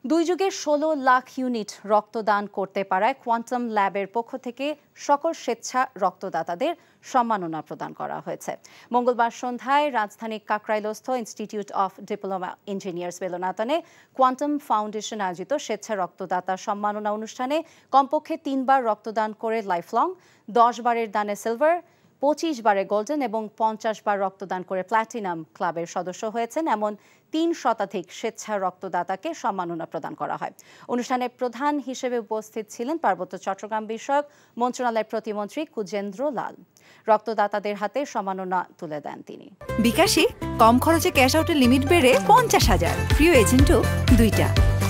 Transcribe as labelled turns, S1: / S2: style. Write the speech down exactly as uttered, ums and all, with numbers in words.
S1: দুই যুগে ষোলো লাখ ইউনিট রক্তদান করতে পারায় কোয়ান্টাম ল্যাবের পক্ষ থেকে সকল স্বেচ্ছা রক্তদাতাদের সম্মাননা প্রদান করা হয়েছে। মঙ্গলবার সন্ধ্যায় রাজধানীর কাকরাইলস্থ ইনস্টিটিউট অফ ডিপ্লোমা ইঞ্জিনিয়ার্স বেলনায়তনে কোয়ান্টাম ফাউন্ডেশন আয়োজিত স্বেচ্ছা রক্তদাতা সম্মাননা অনুষ্ঠানে কমপক্ষে তিনবার রক্তদান করে লাইফলং, দশ বারের দানে সিলভার, পঁচিশ বারে গোল্ডেন এবং পঞ্চাশ বার রক্তদান করে প্ল্যাটিনাম ক্লাবের সদস্য হয়েছেন এমন তিন শতাধিক স্বেচ্ছা রক্তদাতাকে সম্মাননা প্রদান করা হয়। অনুষ্ঠানে প্রধান হিসেবে উপস্থিত ছিলেন পার্বত্য চট্টগ্রাম বিষয়ক মন্ত্রণালয়ের প্রতিমন্ত্রী কুজেন্দ্র লাল। রক্তদাতাদের হাতে সম্মাননা তুলে দেন তিনি।
S2: বিকাশে কম খরচে ক্যাশ আউটের লিমিট বেড়ে পঞ্চাশ হাজার, প্রিয় এজেন্টও দুইটা।